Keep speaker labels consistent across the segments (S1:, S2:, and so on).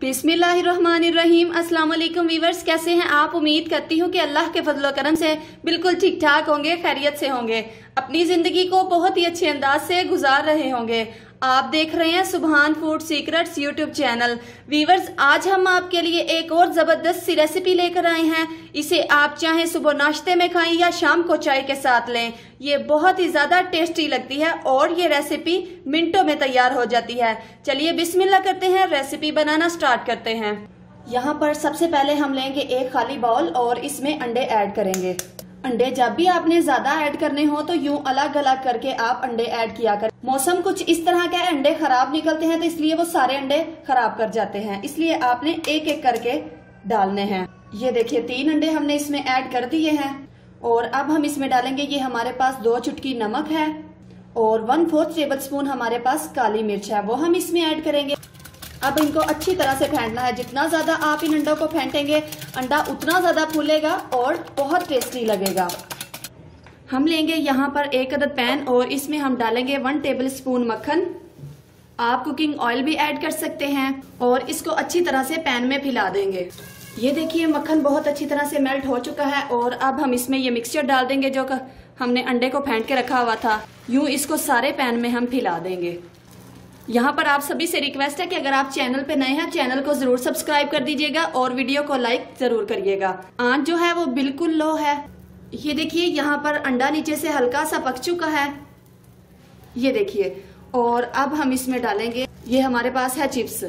S1: बिस्मिल्लाहिर्रहमानिर्रहीम। अस्सलाम वालेकुम वीवर्स, कैसे हैं आप? उम्मीद करती हूँ कि अल्लाह के फजल करम से बिल्कुल ठीक ठाक होंगे, खैरियत से होंगे, अपनी जिंदगी को बहुत ही अच्छे अंदाज से गुजार रहे होंगे। आप देख रहे हैं Subhan food secrets YouTube channel. Viewers, आज हम आपके लिए एक और जबरदस्त सी रेसिपी लेकर आए हैं। इसे आप चाहे सुबह नाश्ते में खाएं या शाम को चाय के साथ लें। ये बहुत ही ज्यादा टेस्टी लगती है और ये रेसिपी मिनटों में तैयार हो जाती है। चलिए बिस्मिल्लाह करते हैं, रेसिपी बनाना स्टार्ट करते हैं। यहाँ पर सबसे पहले हम लेंगे एक खाली बाउल और इसमें अंडे ऐड करेंगे। अंडे जब भी आपने ज्यादा ऐड करने हो तो यूं अलग अलग करके आप अंडे ऐड किया करें। मौसम कुछ इस तरह का है, अंडे खराब निकलते हैं तो इसलिए वो सारे अंडे खराब कर जाते हैं, इसलिए आपने एक एक करके डालने हैं। ये देखिए 3 अंडे हमने इसमें ऐड कर दिए हैं और अब हम इसमें डालेंगे, ये हमारे पास 2 चुटकी नमक है और 1/4 टेबल स्पून हमारे पास काली मिर्च है, वो हम इसमें ऐड करेंगे। अब इनको अच्छी तरह से फेंटना है। जितना ज्यादा आप इन अंडों को फेंटेंगे अंडा उतना ज्यादा फूलेगा और बहुत टेस्टी लगेगा। हम लेंगे यहाँ पर 1 अदद पैन और इसमें हम डालेंगे 1 टेबल स्पून मक्खन। आप कुकिंग ऑयल भी ऐड कर सकते हैं और इसको अच्छी तरह से पैन में फैला देंगे। ये देखिए मक्खन बहुत अच्छी तरह से मेल्ट हो चुका है और अब हम इसमें ये मिक्सचर डाल देंगे जो हमने अंडे को फेंट के रखा हुआ था। यूं इसको सारे पैन में हम फैला देंगे। यहाँ पर आप सभी से रिक्वेस्ट है कि अगर आप चैनल पे नए हैं चैनल को जरूर सब्सक्राइब कर दीजिएगा और वीडियो को लाइक जरूर करिएगा। आंच जो है वो बिल्कुल लो है। ये देखिए यहाँ पर अंडा नीचे से हल्का सा पक चुका है, ये देखिए। और अब हम इसमें डालेंगे, ये हमारे पास है चिप्स।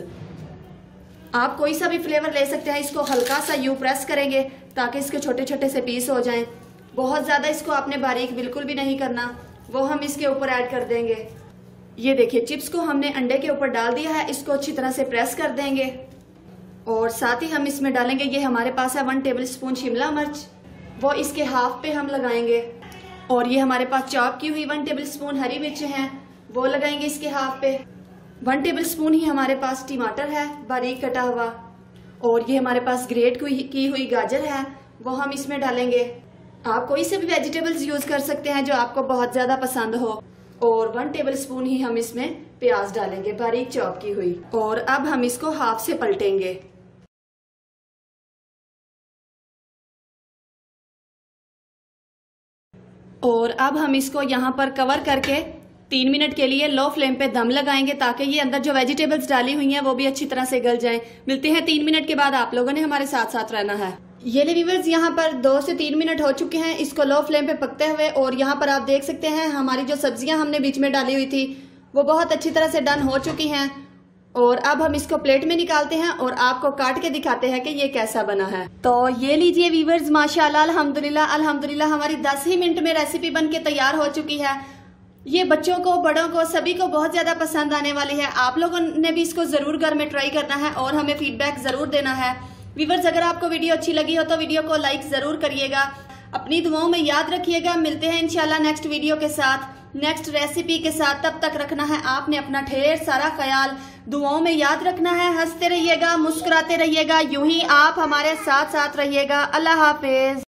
S1: आप कोई सा भी फ्लेवर ले सकते हैं। इसको हल्का सा यूं प्रेस करेंगे ताकि इसके छोटे छोटे से पीस हो जाएं। बहुत ज्यादा इसको आपने बारीक बिल्कुल भी नहीं करना, वो हम इसके ऊपर ऐड कर देंगे। ये देखिए चिप्स को हमने अंडे के ऊपर डाल दिया है, इसको अच्छी तरह से प्रेस कर देंगे और साथ ही हम इसमें डालेंगे, ये हमारे पास है 1 टेबल स्पून शिमला मिर्च, वो इसके हाफ पे हम लगाएंगे। और ये हमारे पास चॉप की हुई 1 टेबल स्पून हरी मिर्च है, वो लगाएंगे इसके हाफ पे। 1 टेबल स्पून ही हमारे पास टमाटर है बारीक कटा हुआ और ये हमारे पास ग्रेट की हुई गाजर है, वो हम इसमें डालेंगे। आप कोई से भी वेजिटेबल्स यूज कर सकते हैं जो आपको बहुत ज्यादा पसंद हो। और 1 टेबल स्पून ही हम इसमें प्याज डालेंगे बारीक चॉप की हुई। और अब हम इसको हाफ से पलटेंगे। और अब हम इसको यहाँ पर कवर करके 3 मिनट के लिए लो फ्लेम पे दम लगाएंगे ताकि ये अंदर जो वेजिटेबल्स डाली हुई हैं वो भी अच्छी तरह से गल जाएं। मिलते हैं 3 मिनट के बाद, आप लोगों ने हमारे साथ साथ रहना है। ये ले व्यूअर्स, यहाँ पर 2 से 3 मिनट हो चुके हैं इसको लो फ्लेम पे पकते हुए। और यहाँ पर आप देख सकते हैं हमारी जो सब्जियां हमने बीच में डाली हुई थी वो बहुत अच्छी तरह से डन हो चुकी हैं। और अब हम इसको प्लेट में निकालते हैं और आपको काट के दिखाते हैं कि ये कैसा बना है। तो ये लीजिए व्यूअर्स, माशाल्लाह अल्हम्दुलिल्लाह अल्हम्दुलिल्लाह हमारी 10 ही मिनट में रेसिपी बन के तैयार हो चुकी है। ये बच्चों को, बड़ों को, सभी को बहुत ज्यादा पसंद आने वाली है। आप लोगों ने भी इसको जरूर घर में ट्राई करना है और हमें फीडबैक जरूर देना है। व्यूअर्स, अगर आपको वीडियो अच्छी लगी हो तो वीडियो को लाइक जरूर करिएगा, अपनी दुआओं में याद रखिएगा। मिलते हैं इंशाल्लाह नेक्स्ट वीडियो के साथ, नेक्स्ट रेसिपी के साथ। तब तक रखना है आपने अपना ढेर सारा ख्याल, दुआओं में याद रखना है। हंसते रहिएगा, मुस्कुराते रहिएगा, यूं ही आप हमारे साथ साथ रहिएगा। अल्लाह हाफिज।